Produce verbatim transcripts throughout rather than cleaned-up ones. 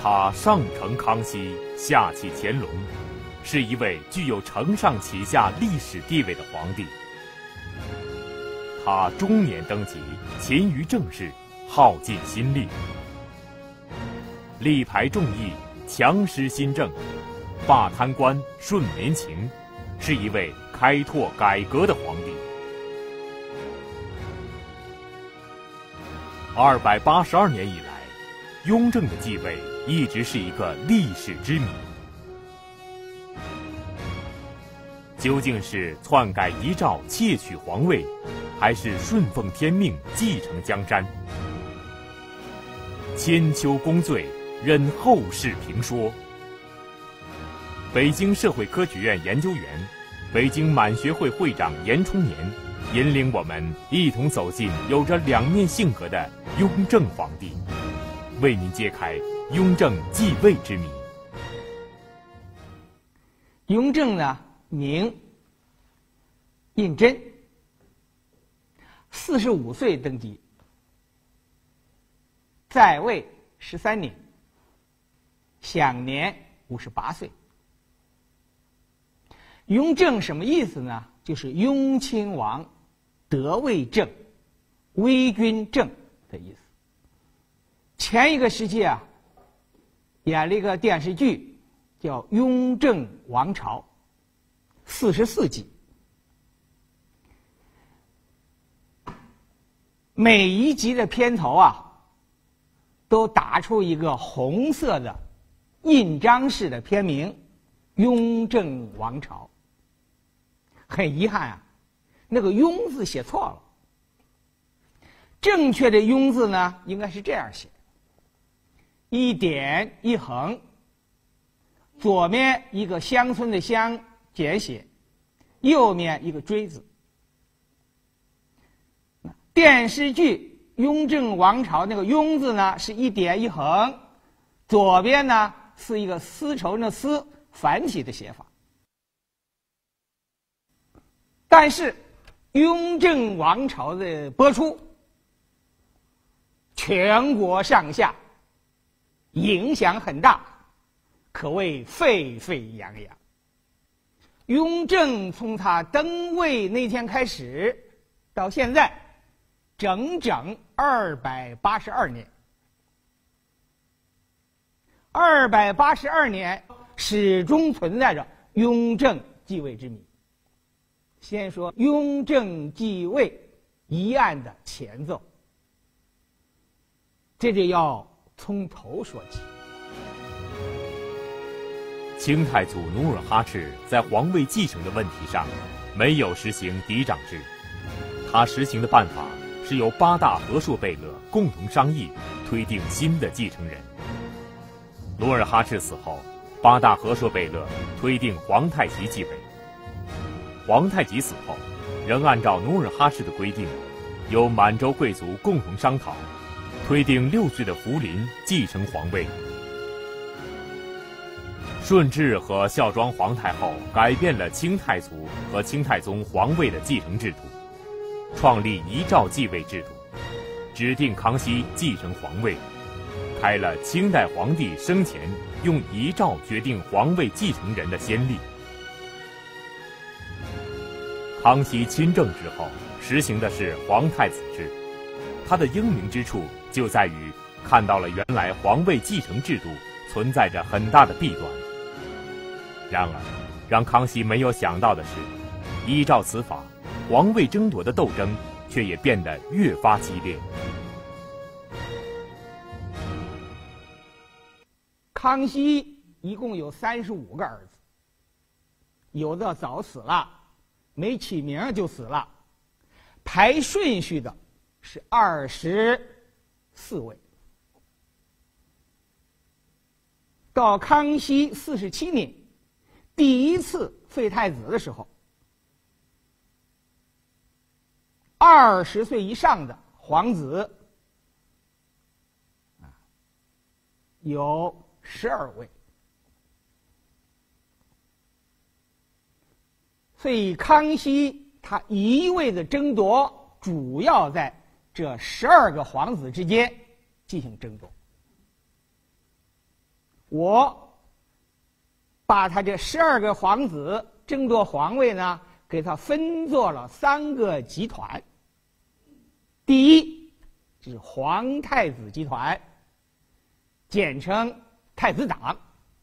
他上承康熙，下启乾隆，是一位具有承上启下历史地位的皇帝。他中年登基，勤于政事，耗尽心力，力排众议，强施新政，罢贪官，顺民情，是一位开拓改革的皇帝。二百八十二年以来，雍正的继位一直是一个历史之谜。究竟是篡改遗诏窃取皇位，还是顺奉天命继承江山？千秋功罪，任后世评说。北京社会科学院研究员、北京满学会会长严冲年引领我们一同走进有着两面性格的雍正皇帝，为您揭开雍正继位之谜。 雍正呢，名胤禛，四十五岁登基，在位十三年，享年五十八岁。雍正什么意思呢？就是雍亲王德位正，威君正的意思。前一个时期啊，演了一个电视剧，叫《雍正王朝》，四十四集，每一集的片头啊，都打出一个红色的印章式的片名《雍正王朝》。很遗憾啊，那个“雍”字写错了。正确的“雍”字呢，应该是这样写：一点一横，左面一个乡村的“乡”简写，右面一个“追”字。电视剧《雍正王朝》那个“雍”字呢，是一点一横，左边呢是一个丝绸的“丝”繁体的写法。但是，雍正王朝的播出，全国上下影响很大，可谓沸沸扬扬。雍正从他登位那天开始，到现在，整整二百八十二年。二百八十二年，始终存在着雍正继位之谜。先说雍正继位一案的前奏，这就要从头说起。 清太祖努尔哈赤在皇位继承的问题上没有实行嫡长制，他实行的办法是由八大和硕贝勒共同商议，推定新的继承人。努尔哈赤死后，八大和硕贝勒推定皇太极继位。皇太极死后，仍按照努尔哈赤的规定，由满洲贵族共同商讨，推定六岁的福临继承皇位。顺治和孝庄皇太后改变了清太祖和清太宗皇位的继承制度，创立遗诏继位制度，指定康熙继承皇位，开了清代皇帝生前用遗诏决定皇位继承人的先例。康熙亲政之后，实行的是皇太子制，它的英明之处就在于看到了原来皇位继承制度存在着很大的弊端。然而，让康熙没有想到的是，依照此法，皇位争夺的斗争却也变得越发激烈。 康熙一共有三十五个儿子，有的早死了，没起名就死了，排顺序的是二十四位。到康熙四十七年，第一次废太子的时候，二十岁以上的皇子啊有十二位。所以康熙他一味的争夺，主要在这十二个皇子之间进行争夺。 我把他这十二个皇子争夺皇位呢，给他分作了三个集团。第一是皇太子集团，简称太子党。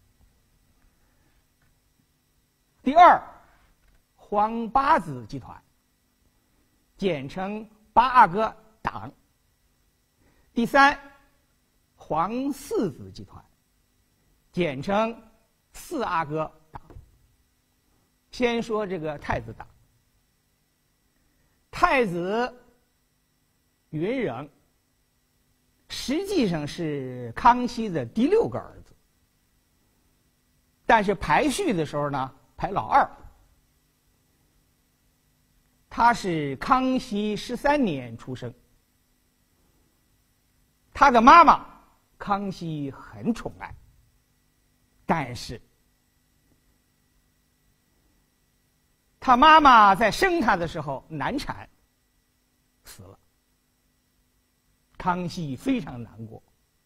第二，皇八子集团，简称八阿哥党。第三，皇四子集团，简称四阿哥党。先说这个太子党。太子云壤实际上是康熙的第六个儿子，但是排序的时候呢，排老二。他是康熙十三年出生，他的妈妈康熙很宠爱，但是他妈妈在生他的时候难产死了，康熙非常难过。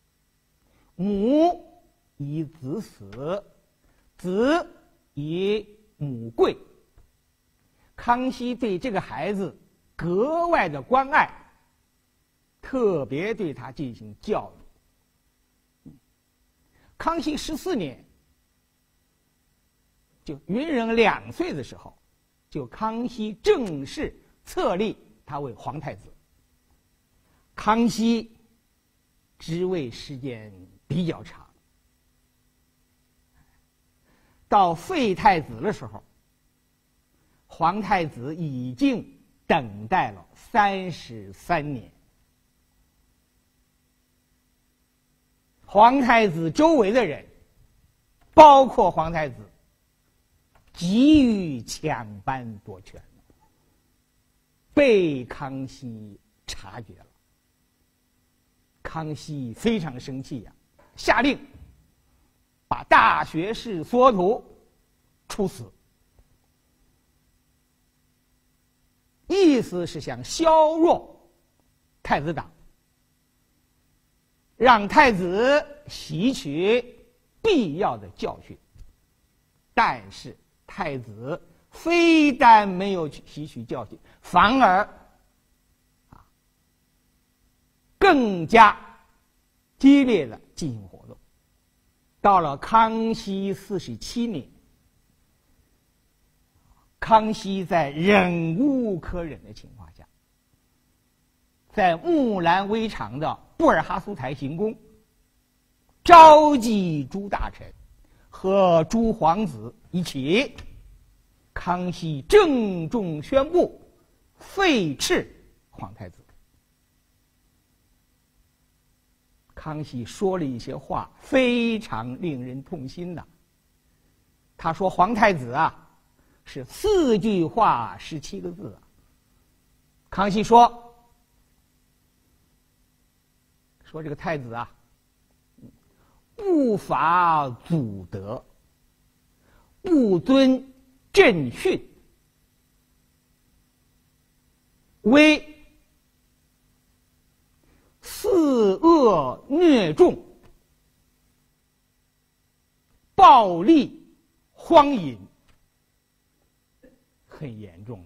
母以子死，子以母贵。康熙对这个孩子格外的关爱，特别对他进行教育。康熙十四年，就云壤两岁的时候，就康熙正式册立他为皇太子。康熙职位时间比较长，到废太子的时候，皇太子已经等待了三十三年。皇太子周围的人，包括皇太子，急于抢班夺权，被康熙察觉了。康熙非常生气呀、啊，下令把大学士索图处死。意思是想削弱太子党，让太子吸取必要的教训。但是太子非但没有吸取教训，反而啊更加激烈的进行活动。到了康熙四十七年，康熙在忍无可忍的情况下，在木兰围场的布尔哈苏台行宫，召集诸大臣和诸皇子一起，康熙郑重宣布废斥皇太子。康熙说了一些话，非常令人痛心的。他说皇太子啊，是四句话十七个字啊。康熙说说这个太子啊，不法祖德，不遵正训，为肆恶虐众，暴力荒淫，很严重了。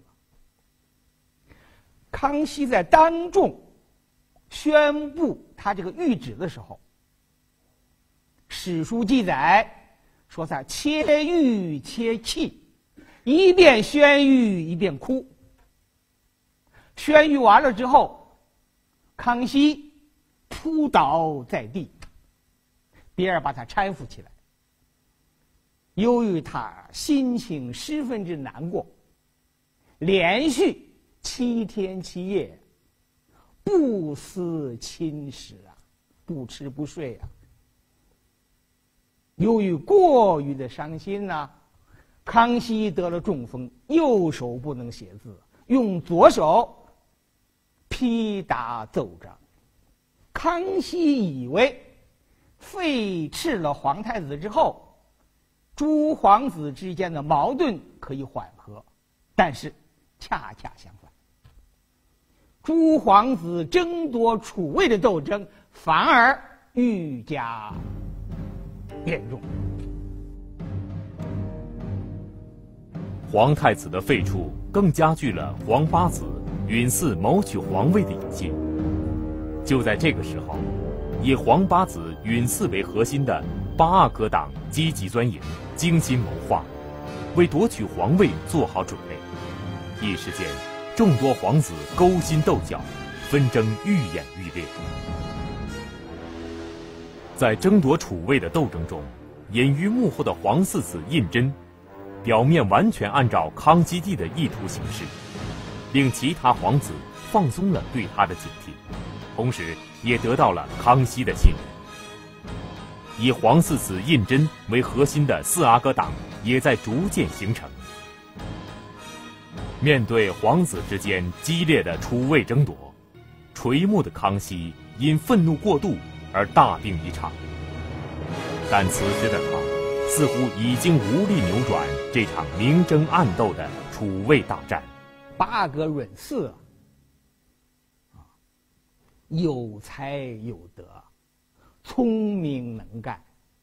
康熙在当众宣布他这个谕旨的时候，史书记载说他且欲且泣，一边宣谕一边哭。宣谕完了之后，康熙扑倒在地，别人把他搀扶起来。由于他心情十分之难过，连续七天七夜不思寝食啊，不吃不睡啊。由于过于的伤心呢、啊，康熙得了中风，右手不能写字，用左手批打奏章。康熙以为废斥了皇太子之后，诸皇子之间的矛盾可以缓和，但是恰恰相反，诸皇子争夺储位的斗争反而愈加严重。 皇太子的废黜更加剧了皇八子允嗣谋取皇位的野心。就在这个时候，以皇八子允嗣为核心的八阿哥党积极钻营，精心谋划，为夺取皇位做好准备。一时间，众多皇子勾心斗角，纷争愈演愈烈。在争夺储位的斗争中，隐于幕后的皇四子胤禛，表面完全按照康熙帝的意图行事，令其他皇子放松了对他的警惕，同时也得到了康熙的信任。以皇四子胤禛为核心的四阿哥党也在逐渐形成。面对皇子之间激烈的储位争夺，垂暮的康熙因愤怒过度而大病一场。但此时的他似乎已经无力扭转这场明争暗斗的储位大战。 八阿哥允嗣啊，有才有德，聪明能干，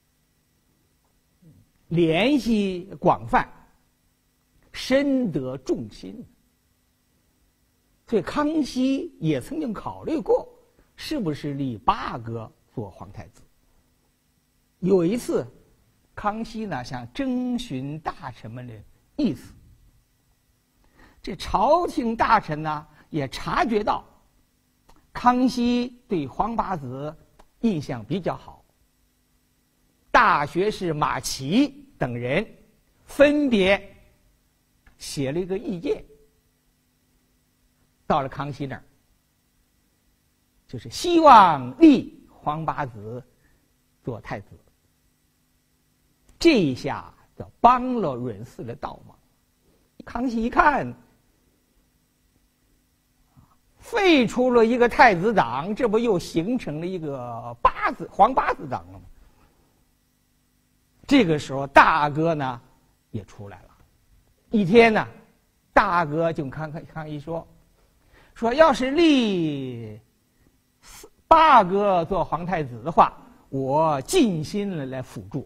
联系广泛，深得众心。所以康熙也曾经考虑过，是不是立八阿哥做皇太子。有一次，康熙呢想征询大臣们的意思，这朝廷大臣呢也察觉到康熙对皇八子印象比较好，大学士马齐等人分别写了一个意见，到了康熙那儿，就是希望立皇八子做太子。这一下就帮了允嗣的倒忙。康熙一看，废除了一个太子党，这不又形成了一个八子皇八子党了吗？这个时候，大阿哥呢也出来了。一天呢，大阿哥就康康熙说：“说要是立八阿哥做皇太子的话，我尽心的来辅助。”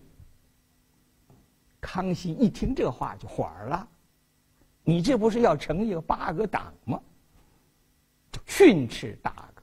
康熙一听这话就火了，你这不是要成一个八阿哥党吗？就训斥大阿哥，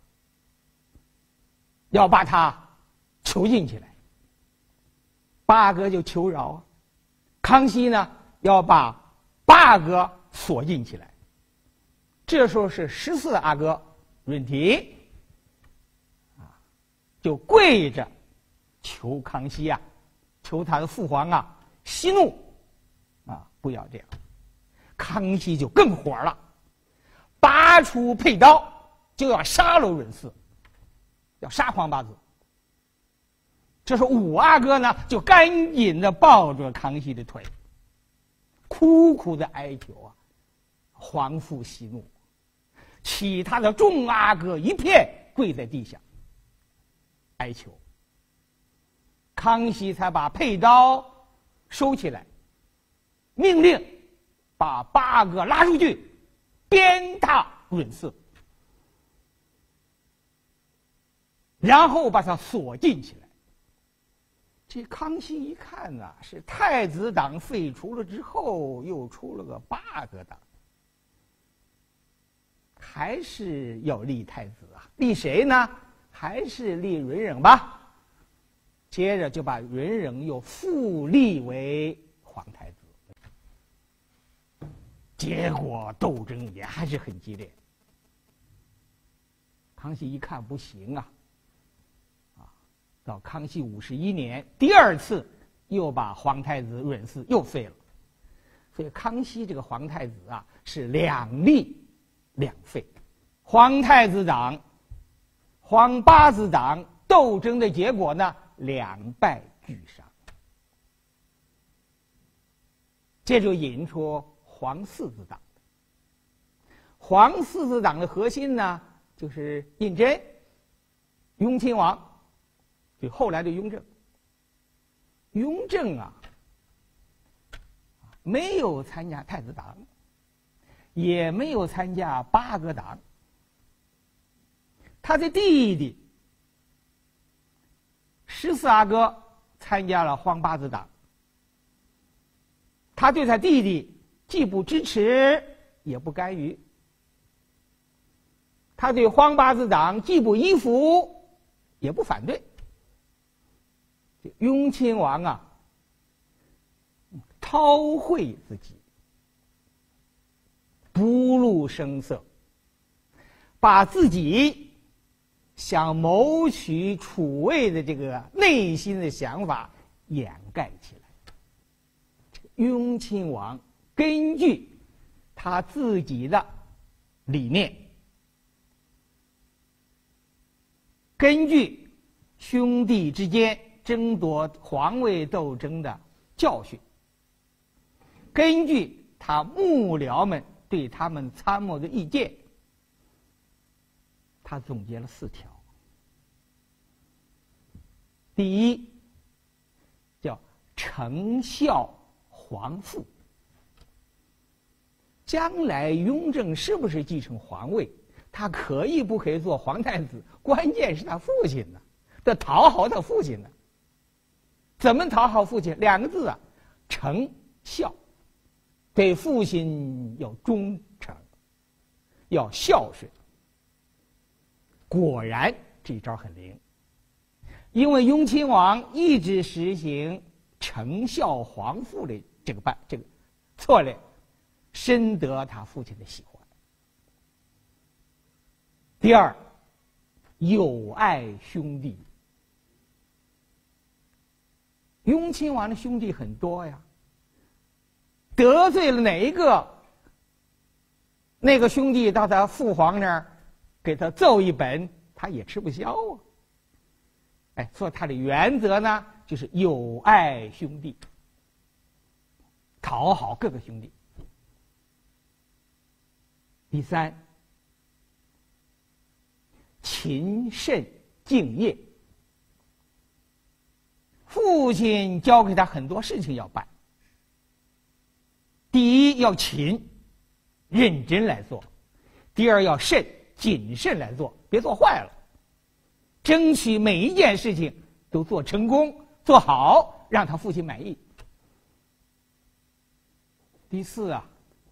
要把他囚禁起来。八阿哥就求饶啊，康熙呢要把八阿哥锁禁起来。这时候是十四阿哥允提啊，就跪着求康熙啊，求他的父皇啊息怒啊，不要这样。康熙就更火了，拔出佩刀就要杀了允嗣，要杀皇八子。这时候五阿哥呢就赶紧的抱着康熙的腿，苦苦的哀求啊，皇父息怒。其他的众阿哥一片跪在地下哀求，康熙才把佩刀收起来，命令把八阿哥拉出去鞭挞允嗣，然后把他锁禁起来。这康熙一看啊，是太子党废除了之后，又出了个八阿哥党，还是要立太子啊？立谁呢？还是立允忍吧。接着就把允忍又复立为皇太子。结果斗争也还是很激烈。康熙一看不行啊，啊，到康熙五十一年，第二次又把皇太子允嗣又废了。所以康熙这个皇太子啊，是两立两废。皇太子党、皇八子党斗争的结果呢，两败俱伤。这就引出皇四子党。皇四子党的核心呢，就是胤禛、雍亲王，就后来的雍正。雍正啊，没有参加太子党，也没有参加八阿哥党。他的弟弟十四阿哥参加了皇八子党。他对他弟弟既不支持，也不干预。他对皇八子党既不依附，也不反对。雍亲王啊，韬晦自己，不露声色，把自己想谋取储位的这个内心的想法掩盖起来。雍亲王根据他自己的理念，根据兄弟之间争夺皇位斗争的教训，根据他幕僚们对他们参谋的意见，他总结了四条。第一，叫承孝皇父。将来雍正是不是继承皇位，他可以不可以做皇太子，关键是他父亲呢，得讨好他父亲呢。怎么讨好父亲？两个字啊，承孝，对父亲要忠诚，要孝顺。果然这一招很灵，因为雍亲王一直实行承孝皇父的这个办这个策略，深得他父亲的喜欢。第二，友爱兄弟。雍亲王的兄弟很多呀，得罪了哪一个，那个兄弟到他父皇那儿给他奏一本，他也吃不消啊。哎，所以他的原则呢，就是友爱兄弟，讨好各个兄弟。第三，勤慎敬业。父亲交给他很多事情要办，第一要勤，认真来做；第二要慎，谨慎来做，别做坏了，争取每一件事情都做成功、做好，让他父亲满意。第四啊，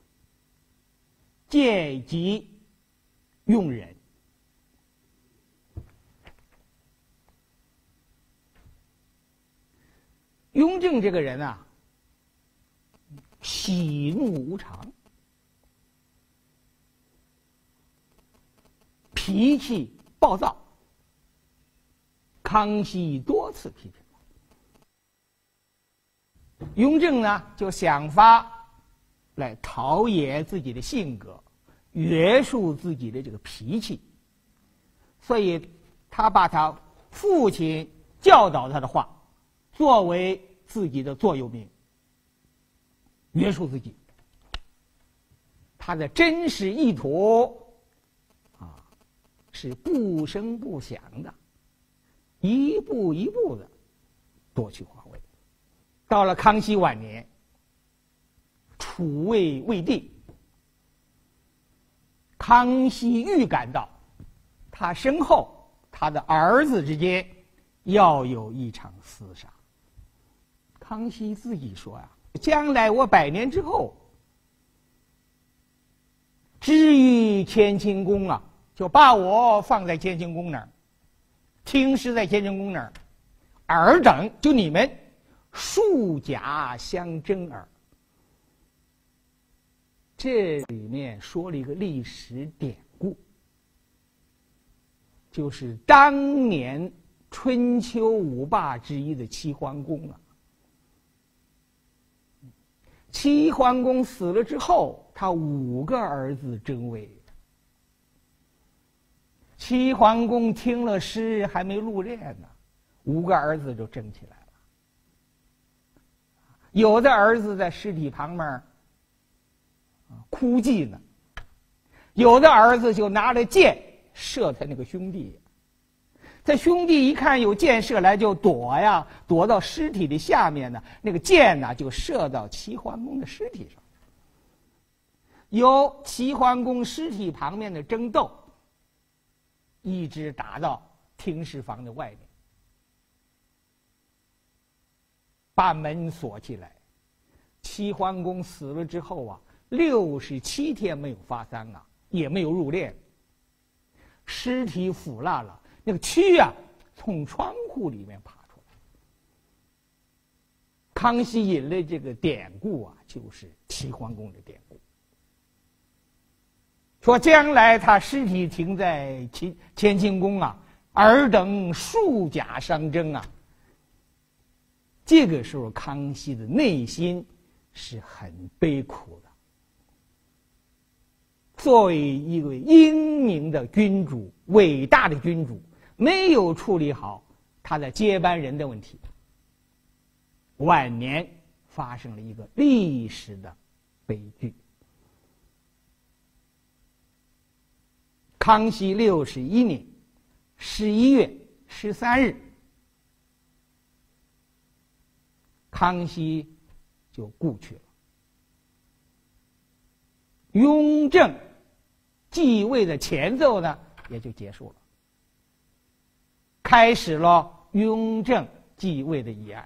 戒急用忍。雍正这个人啊，喜怒无常，脾气暴躁。康熙多次批评他，雍正呢就想法来陶冶自己的性格，约束自己的这个脾气，所以他把他父亲教导他的话作为自己的座右铭，约束自己。他的真实意图啊，是不声不响的，一步一步的夺取皇位。到了康熙晚年，储位未定，康熙预感到他身后他的儿子之间要有一场厮杀。康熙自己说啊，将来我百年之后，至于乾清宫啊，就把我放在乾清宫那儿，厅师在乾清宫那儿，尔等就你们数甲相争耳。这里面说了一个历史典故，就是当年春秋五霸之一的齐桓公啊。齐桓公死了之后，他五个儿子争位。齐桓公听了诗还没入殓呢，五个儿子就争起来了。有的儿子在尸体旁边哭泣呢，有的儿子就拿着箭射他那个兄弟。这兄弟一看有箭射来，就躲呀，躲到尸体的下面呢，那个箭呢就射到齐桓公的尸体上。由齐桓公尸体旁边的争斗，一直打到厅师房的外面。 把门锁起来。齐桓公死了之后啊，六十七天没有发丧啊，也没有入殓，尸体腐烂了，那个蛆啊从窗户里面爬出来。康熙引了这个典故啊，就是齐桓公的典故，说将来他尸体停在乾乾清宫啊，尔等数甲相争啊。这个时候，康熙的内心是很悲苦的。作为一位英明的君主，伟大的君主，没有处理好他的接班人的问题，晚年发生了一个历史的悲剧。康熙六十一年十一月十三日，康熙就故去了。雍正继位的前奏呢，也就结束了，开始了雍正继位的议案。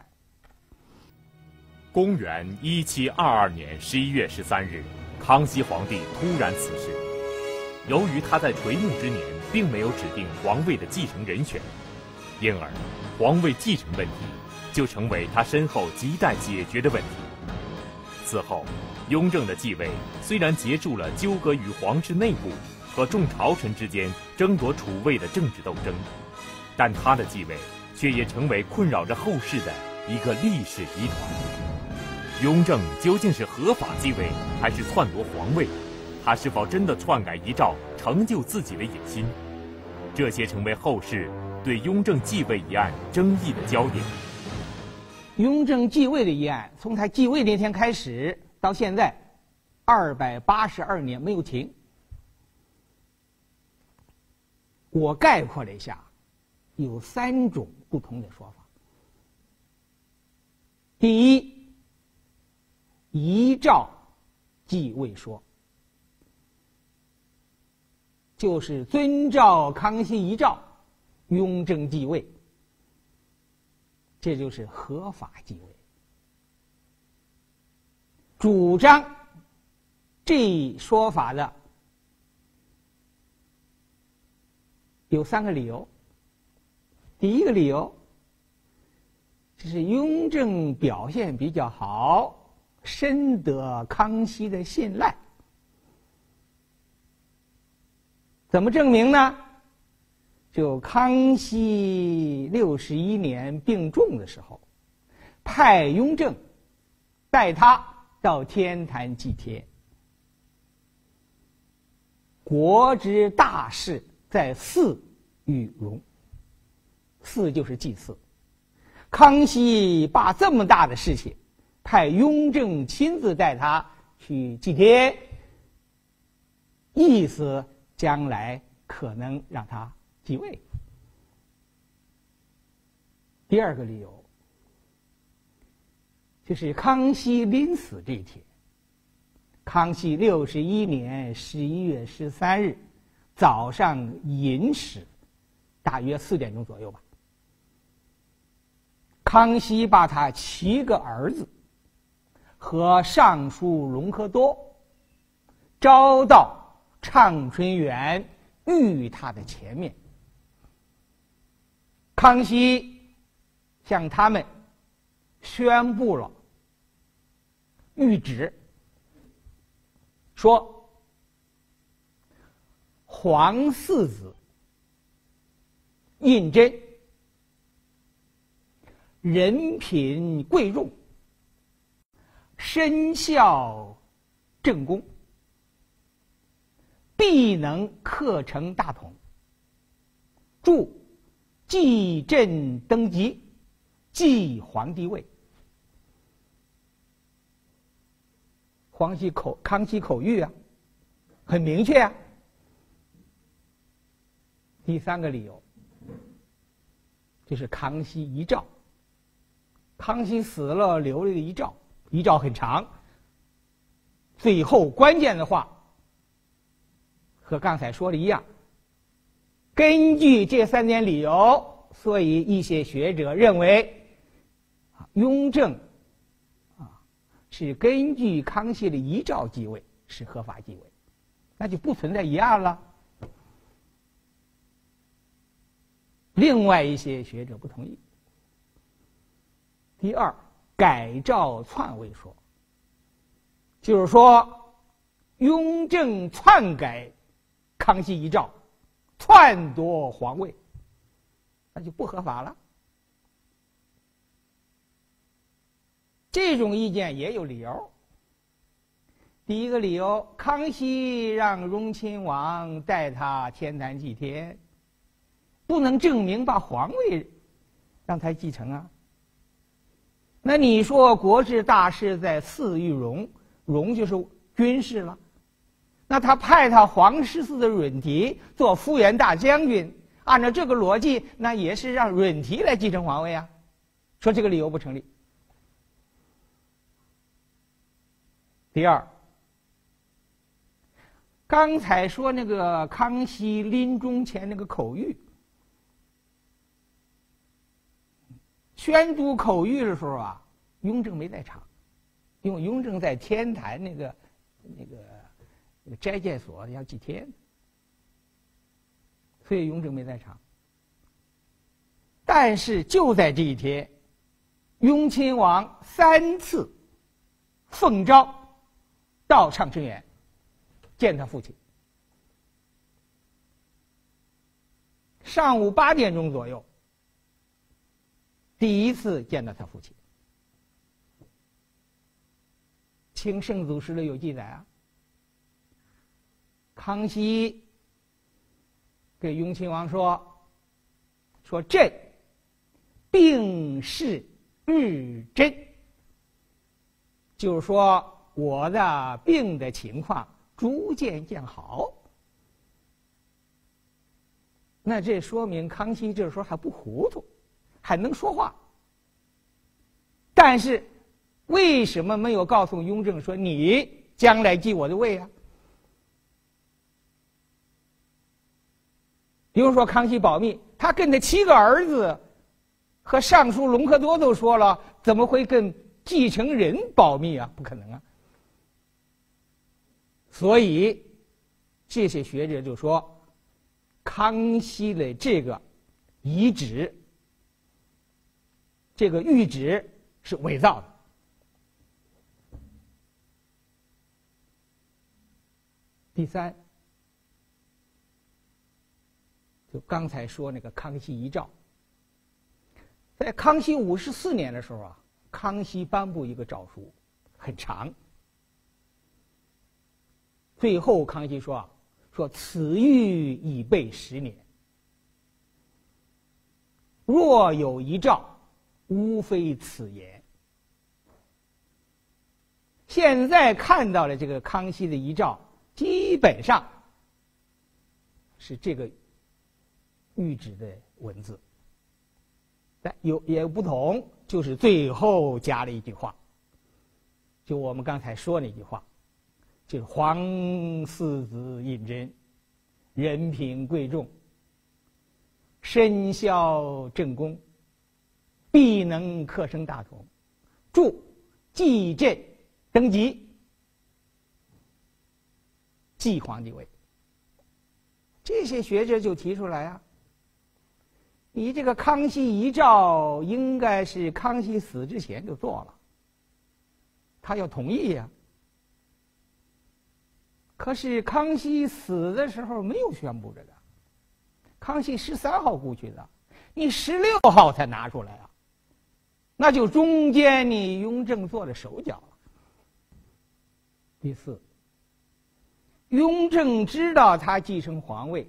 公元一七二二年十一月十三日，康熙皇帝突然辞世。由于他在垂暮之年并没有指定皇位的继承人选，因而皇位继承问题就成为他身后亟待解决的问题。此后，雍正的继位虽然结束了纠葛于皇室内部和众朝臣之间争夺储位的政治斗争，但他的继位却也成为困扰着后世的一个历史疑团。雍正究竟是合法继位还是篡夺皇位？他是否真的篡改遗诏成就自己的野心？这些成为后世对雍正继位一案争议的焦点。 雍正继位的议案，从他继位那天开始到现在二百八十二年没有停。我概括了一下，有三种不同的说法。第一，遗诏继位说，就是遵照康熙遗诏，雍正继位，这就是合法继位。主张这一说法的有三个理由。第一个理由就是雍正表现比较好，深得康熙的信赖。怎么证明呢？就康熙六十一年病重的时候，派雍正带他到天坛祭天。国之大事，在祀与戎。祀就是祭祀。康熙把这么大的事情，派雍正亲自带他去祭天，意思将来可能让他继位。第二个理由就是康熙临死这一天，康熙六十一年十一月十三日早上寅时，大约四点钟左右吧，康熙把他七个儿子和尚书隆科多招到畅春园御他的前面。康熙向他们宣布了谕旨，说皇四子胤禛人品贵重，身效正宫，必能克成大统，助继朕登基，继皇帝位。皇熙口康熙口谕啊，很明确啊。第三个理由就是康熙遗诏，康熙死了留了一个遗诏，遗诏很长，最后关键的话和刚才说的一样。根据这三点理由，所以一些学者认为，雍正是根据康熙的遗诏继位，是合法继位，那就不存在疑案了。另外一些学者不同意。第二，改诏篡位说，就是说雍正篡改康熙遗诏，篡夺皇位，那就不合法了。这种意见也有理由。第一个理由，康熙让荣亲王带他天坛祭天，不能证明把皇位让他继承啊。那你说国事大事在祀与戎，戎就是军事了，那他派他皇十四的允提做辅元大将军，按照这个逻辑，那也是让允提来继承皇位啊。说这个理由不成立。第二，刚才说那个康熙临终前那个口谕，宣读口谕的时候啊，雍正没在场，因为雍正在天坛那个那个那个斋戒所要祭天，所以雍正没在场。但是就在这一天，雍亲王三次奉诏到畅春园见他父亲。上午八点钟左右，第一次见到他父亲。清圣祖实录有记载啊，康熙给雍亲王说：“说朕病势日臻，就是说我的病的情况逐渐见好。”那这说明康熙这时候还不糊涂，还能说话。但是为什么没有告诉雍正说你将来继我的位啊？比如说康熙保密，他跟他七个儿子和尚书隆科多都说了，怎么会跟继承人保密啊？不可能啊！所以这些学者就说，康熙的这个遗旨，这个谕旨是伪造的。第三，就刚才说那个康熙遗诏，在康熙五十四年的时候啊，康熙颁布一个诏书，很长。最后康熙说啊，说此谕已备十年，若有遗诏，无非此言。现在看到了这个康熙的遗诏，基本上是这个谕旨的文字，但有也有不同，就是最后加了一句话，就我们刚才说那句话，就是皇四子胤禛，人品贵重，身效正宫，必能克生大统，祝继朕登基，继皇帝位。这些学者就提出来啊，你这个康熙遗诏应该是康熙死之前就做了，他要同意呀、啊。可是康熙死的时候没有宣布这个，康熙十三号过去的，你十六号才拿出来啊，那就中间你雍正做了手脚了。第四，雍正知道他继承皇位，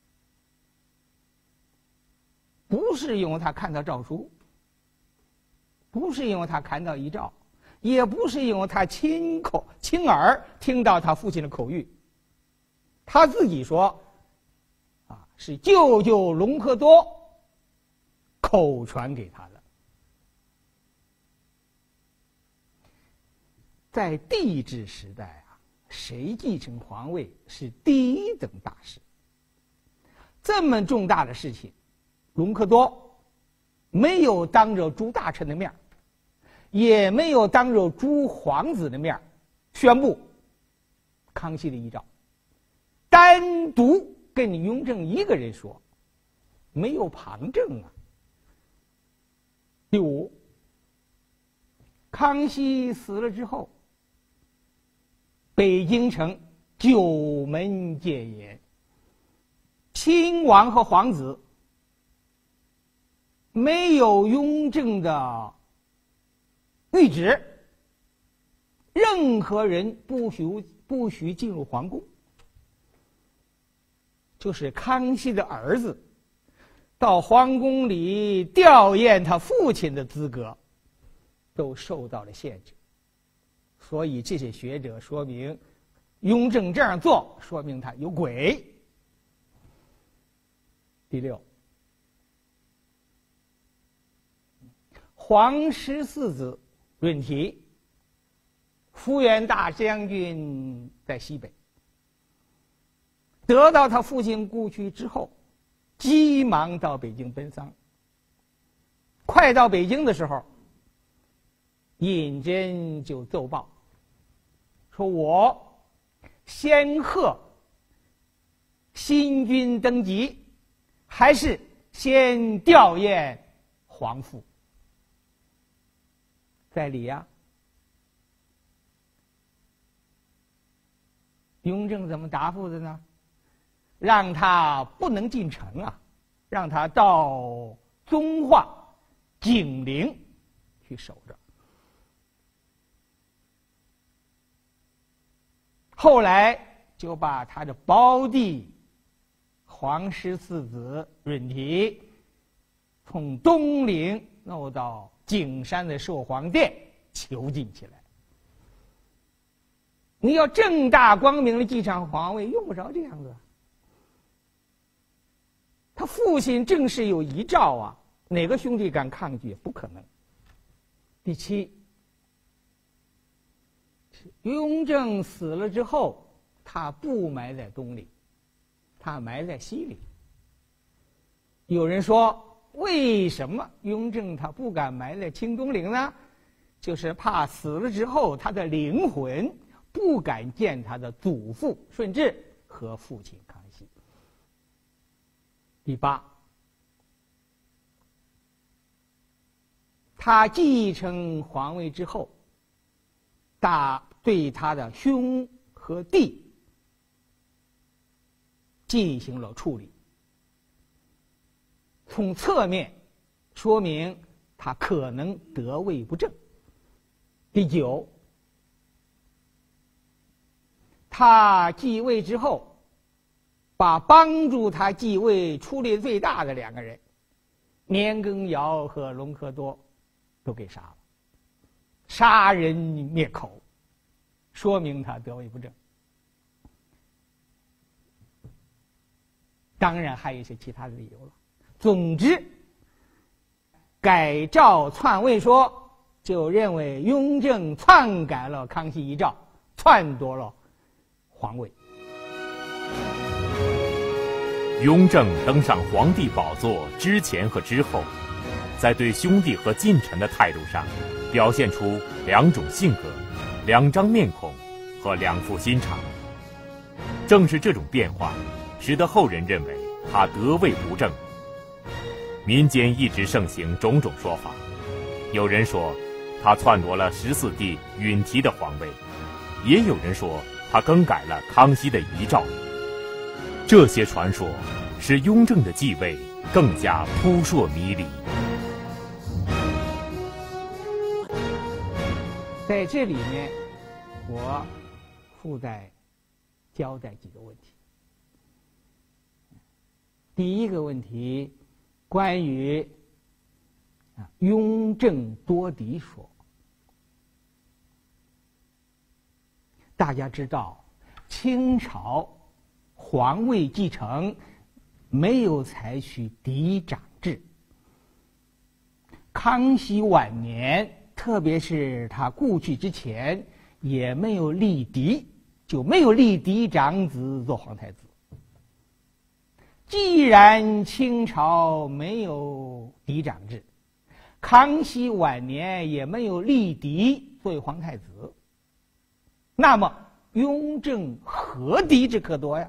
不是因为他看到诏书，不是因为他看到遗诏，也不是因为他亲口亲耳听到他父亲的口谕，他自己说，啊，是舅舅隆科多口传给他的。在帝制时代啊，谁继承皇位是第一等大事。这么重大的事情，隆科多没有当着诸大臣的面， 也没有当着诸皇子的面宣布康熙的遗诏，单独跟雍正一个人说，没有旁证啊。第五，康熙死了之后，北京城九门戒严，亲王和皇子没有雍正的谕旨，任何人不许不许进入皇宫。就是康熙的儿子到皇宫里吊唁他父亲的资格都受到了限制。所以这些学者说明，雍正这样做说明他有鬼。第六，皇十四子润题，福原大将军在西北，得到他父亲故去之后，急忙到北京奔丧。快到北京的时候，胤禛就奏报说，我先贺新君登基，还是先吊唁皇父？在理呀、啊。雍正怎么答复的呢？让他不能进城啊，让他到遵化景陵去守着。后来就把他的胞弟皇十四子润题从东陵弄到景山的寿皇殿囚禁起来。你要正大光明的继承皇位，用不着这样子。他父亲正是有遗诏啊，哪个兄弟敢抗拒？不可能。第七，雍正死了之后，他不埋在东陵，他埋在西陵。有人说，为什么雍正他不敢埋在清东陵呢？就是怕死了之后，他的灵魂不敢见他的祖父顺治和父亲康熙。第八，他继承皇位之后，大对他的兄和弟进行了处理，从侧面说明他可能得位不正。第九，他继位之后，把帮助他继位出力最大的两个人年羹尧和隆科多都给杀了，杀人灭口，说明他得位不正。当然还有一些其他的理由了。总之，改诏篡位说就认为雍正篡改了康熙遗诏，篡夺了皇位。 雍正登上皇帝宝座之前和之后，在对兄弟和近臣的态度上表现出两种性格、两张面孔和两副心肠。正是这种变化使得后人认为他得位不正。民间一直盛行种种说法，有人说他篡夺了十四弟允题的皇位，也有人说他更改了康熙的遗诏。这些传说使雍正的继位更加扑朔迷离。 在这里面，我附带交代几个问题。第一个问题，关于啊雍正多嫡说。大家知道，清朝皇位继承没有采取嫡长制。康熙晚年，特别是他故去之前，也没有立嫡，就没有立嫡长子做皇太子。既然清朝没有嫡长制， 康熙晚年也没有立嫡作为皇太子，那么雍正何嫡之可夺呀？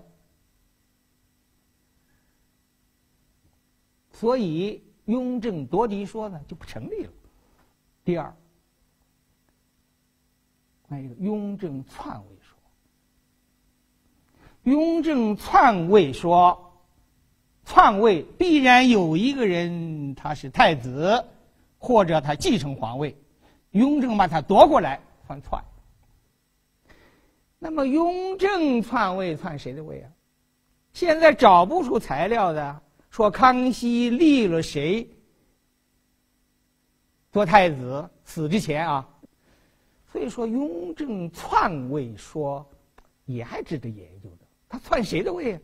所以雍正夺嫡说呢就不成立了。第二，关于雍正篡位说，雍正篡位说，篡位必然有一个人他是太子，或者他继承皇位，雍正把他夺过来算篡。那么雍正篡位篡谁的位啊？现在找不出材料的，说康熙立了谁做太子，死之前啊。所以说雍正篡位说也还值得研究的，他篡谁的位啊？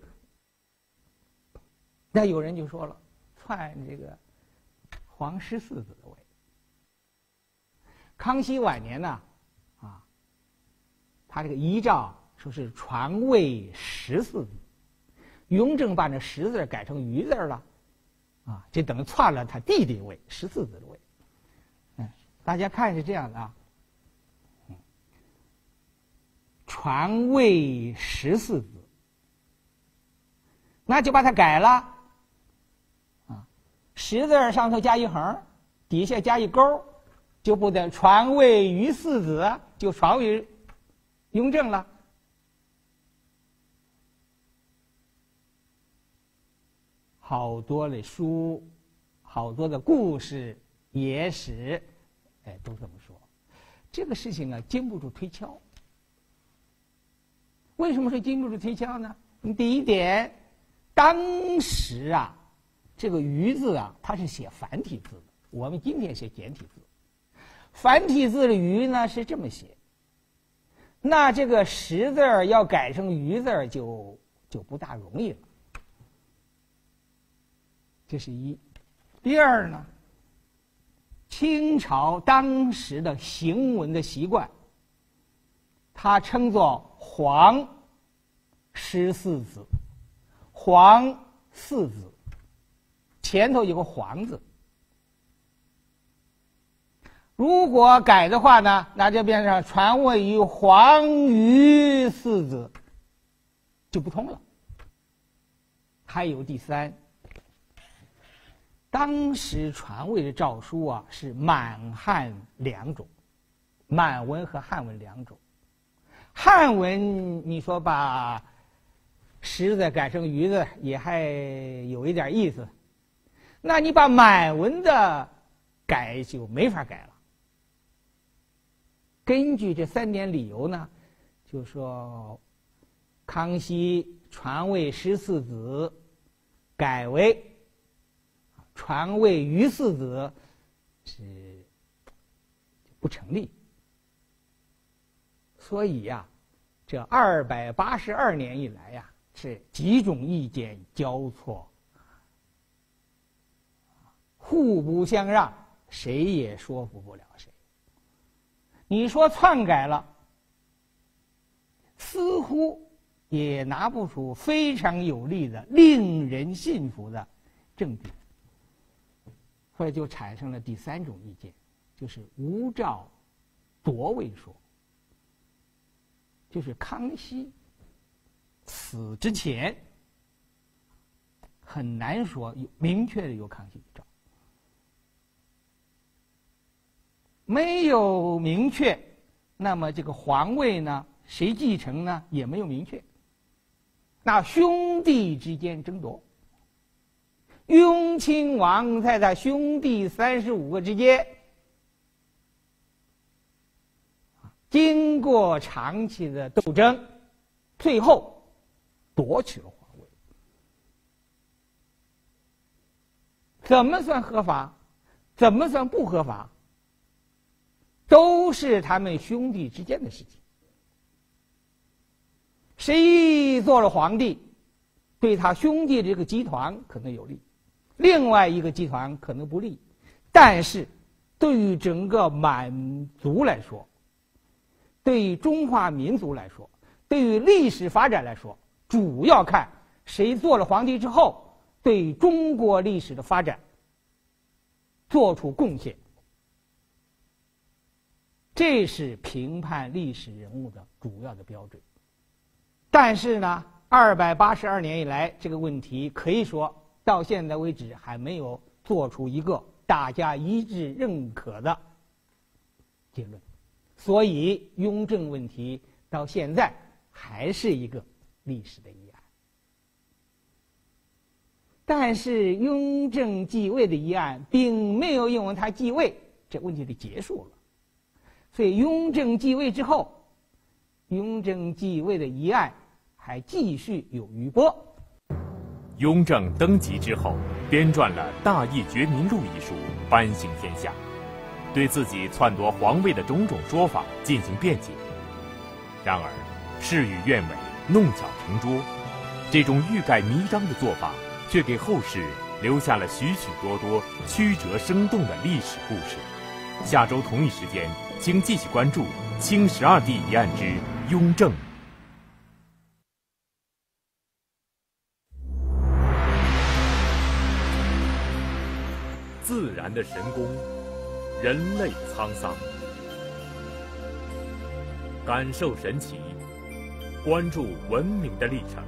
那有人就说了，篡这个皇十四子的位。康熙晚年呢，啊，他这个遗诏说是传位十四子，雍正把那十字改成余字了，啊，这等于篡了他弟弟位，十四子的位。嗯，大家看是这样的啊，嗯，传位十四子，那就把它改了，啊，十字上头加一横，底下加一勾，就不得传位于四子，就传位雍正了。好多的书，好多的故事、野史，哎，都这么说。这个事情啊，经不住推敲。为什么说经不住推敲呢？第一点，当时啊，这个“于”字啊，它是写繁体字的，我们今天写简体字。繁体字的“于”呢是这么写，那这个“十”字要改成“于”字就就不大容易了。这是一。第二呢，清朝当时的行文的习惯，它称作皇十四子，皇四子，前头有个皇字。如果改的话呢，那就变成传位于皇于四子，就不通了。还有第三，当时传位的诏书啊是满汉两种，满文和汉文两种。汉文你说把十字改成鱼字也还有一点意思，那你把满文的改就没法改了。根据这三点理由呢，就说康熙传位十四子改为传位于四子是不成立。所以呀、啊，这二百八十二年以来呀、啊，是几种意见交错，互不相让，谁也说服不了谁。你说篡改了，似乎也拿不出非常有力的、令人信服的证据，所以就产生了第三种意见，就是无诏夺位说。就是康熙死之前很难说有明确的有康熙遗诏，没有明确，那么这个皇位呢，谁继承呢？也没有明确。那兄弟之间争夺，雍亲王在他兄弟三十五个之间，经过长期的斗争，最后夺取了皇位。怎么算合法？怎么算不合法？都是他们兄弟之间的事情。谁做了皇帝，对他兄弟这个集团可能有利，另外一个集团可能不利。但是对于整个满族来说，对于中华民族来说，对于历史发展来说，主要看谁做了皇帝之后，对中国历史的发展做出贡献， 这是评判历史人物的主要的标准。但是呢，二百八十二年以来，这个问题可以说到现在为止还没有做出一个大家一致认可的结论，所以雍正问题到现在还是一个历史的疑案。但是雍正继位的疑案并没有因为他继位这问题就结束了，所以雍正继位之后，雍正继位的疑案还继续有余波。 雍正登基之后，编撰了《大义觉民录》一书，颁行天下，对自己篡夺皇位的种种说法进行辩解。然而，事与愿违，弄巧成拙，这种欲盖弥彰的做法，却给后世留下了许许多多曲折生动的历史故事。下周同一时间，请继续关注清十二帝一案之雍正。自然的神功，人类沧桑。感受神奇，关注文明的历程。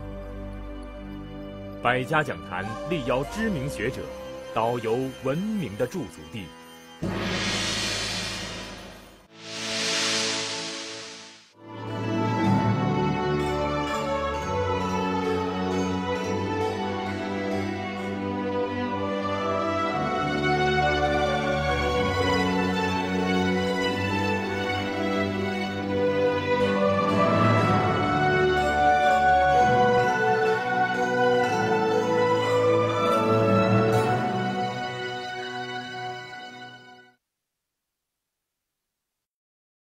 百家讲坛力邀知名学者，导游文明的驻足地。